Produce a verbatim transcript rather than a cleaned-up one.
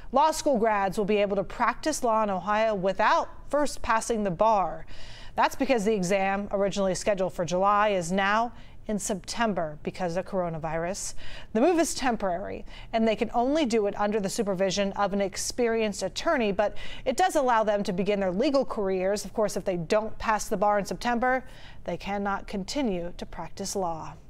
Law school grads will be able to practice law in Ohio without first passing the bar. That's because the exam, originally scheduled for July, is now in September because of coronavirus. The move is temporary, and they can only do it under the supervision of an experienced attorney, but it does allow them to begin their legal careers. Of course, if they don't pass the bar in September, they cannot continue to practice law.